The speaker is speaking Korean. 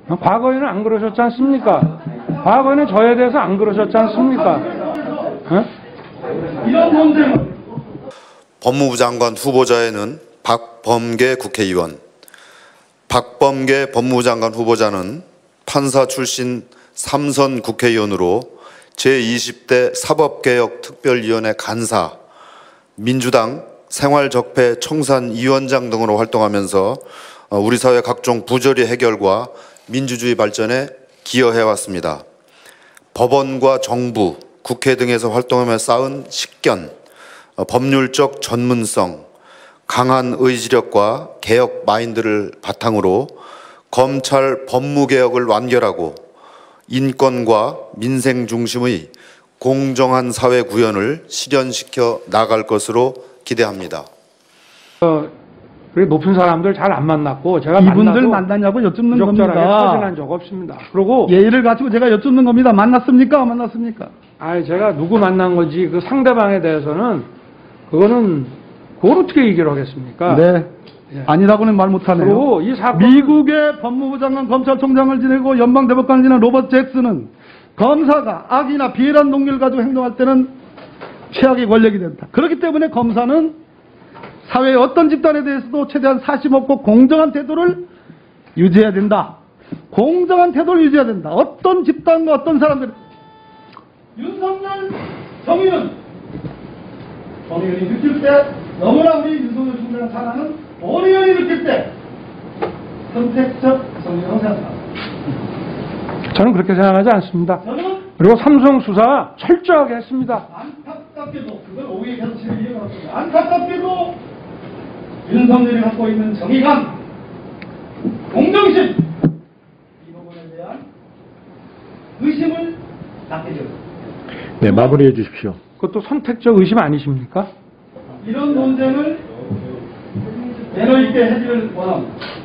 과거에는 안 그러셨지 않습니까? 과거에는 저에 대해서 안 그러셨지 않습니까? 이런 논쟁. 법무부 장관 후보자에는 박범계 국회의원, 박범계 법무부 장관 후보자는 판사 출신 3선 국회의원으로 제20대 사법개혁특별위원회 간사, 민주당 생활적폐 청산위원장 등으로 활동하면서 우리 사회 각종 부조리 해결과 민주주의 발전에 기여해왔습니다. 법원과 정부, 국회 등에서 활동하며 쌓은 식견, 법률적 전문성, 강한 의지력과 개혁 마인드를 바탕으로 검찰 법무개혁을 완결하고 인권과 민생 중심의 공정한 사회 구현을 실현시켜 나갈 것으로 기대합니다. 높은 사람들 잘 안 만났고 제가 이분들 만났냐고 여쭙는 겁니다. 터진한 적 없습니다. 그리고 예의를 갖추고 제가 여쭙는 겁니다. 만났습니까? 안 만났습니까? 제가 누구 만난 건지 그 상대방에 대해서는 그걸 어떻게 얘기를 하겠습니까? 네. 예. 아니라고는 말 못하네요. 그리고 이 사건 미국의 법무부 장관 검찰총장을 지내고 연방대법관을 지낸 로버트 잭슨은 검사가 악이나 비열한 동기를 가지고 행동할 때는 최악의 권력이 된다. 그렇기 때문에 검사는 사회의 어떤 집단에 대해서도 최대한 사심 없고 공정한 태도를 유지해야 된다. 공정한 태도를 유지해야 된다. 어떤 집단과 어떤 사람들. 윤석열, 정의는 정의원이 느낄 때 너무나 우리 윤석열 총장을 사랑하는 원의원이 느낄 때 선택적 정의라고 생각합니다. 저는 그렇게 생각하지 않습니다. 저는 그리고 삼성 수사 철저하게 했습니다. 안타깝게도 그걸 오후에 계속 이해가 안타깝게도 윤석열이 갖고 있는 정의감, 공정심 이 부분에 대한 의심을 갖게 되었습니다. 네, 마무리해 주십시오. 그것도 선택적 의심 아니십니까? 이런 논쟁을 매너 있게 해주길 원합니다.